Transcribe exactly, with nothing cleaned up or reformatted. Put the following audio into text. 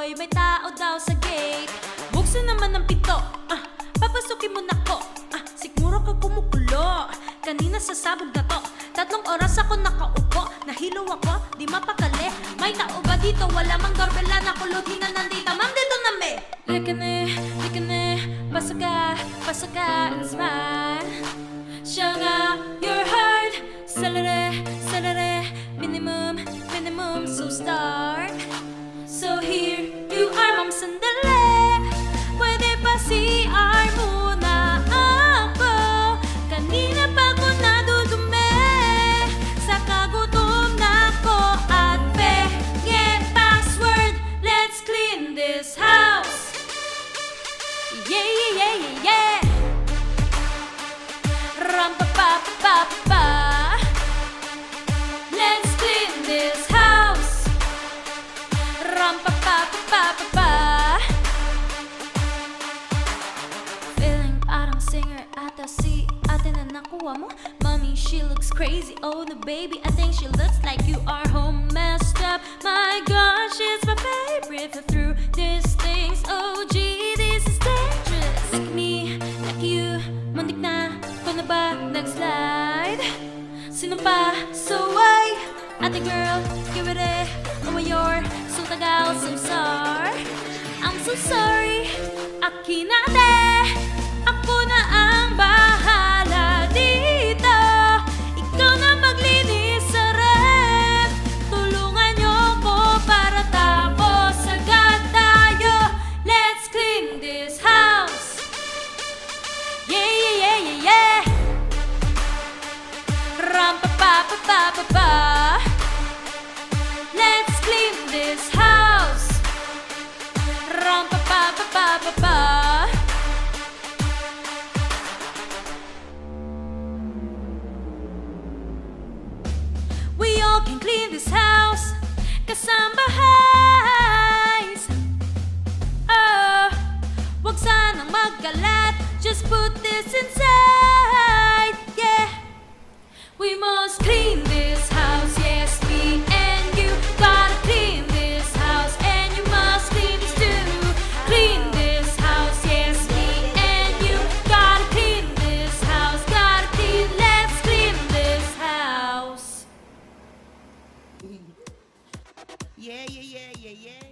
Hoy, may tao daw sa gate. Buksan naman ang pinto, ah, papasukin mo na ko. Ah, siguro ka kumukulo. Kanina sa sabog na to, tatlong oras ako nakaupo. Nahilo ako, di mapakali. May tao ba dito? Wala mang doorbell na kulot. Di na nandito, ma'am, dito na me. Likane, likane, pasaga, pasaga, and smile. Siya nga, your heart, salare, salare, minimum, minimum, so start. So here you are, ma'am, sandali. Pwede pa C R muna ako. Kanina pa ko nadudumi. Sa kagutom na ko at penge password. Let's clean this house. Yeah, yeah, yeah, yeah, yeah. Ram pa pa pa pa. Let's clean this house. Ram pa pa pa pa pa. Feeling parang singer ata si ate na nakuha mo. Mommy, she looks crazy. Oh, the baby, I think she looks like you are home messed up. My gosh, it's my favorite for through these things. Oh, gee, this is dangerous. Like me, like you, muntik na ko na ba nag-slide? Sino pa? So why? Ate girl, give it a oh my your so tagal, so sorry. I'm so sorry. Akin na te. Ako na ang bahala dito. Ikaw na maglinis sa ref. Tulungan niyo ko para tapos agad tayo. Let's clean this house. Yeah, yeah, yeah, yeah, yeah. Ram pa pa pa pa pa pa. Let's clean this house. Ram pa pa pa pa pa pa. We all can clean this house. Kasambahays. Oh, wag sanang magkalat. Just put this inside. Yeah. We must clean this house. Yes, me and you gotta clean this house. And you must clean this too. Clean this house. Yes, me and you gotta clean this house. Gotta clean, let's clean this house. Yeah, yeah, yeah, yeah, yeah.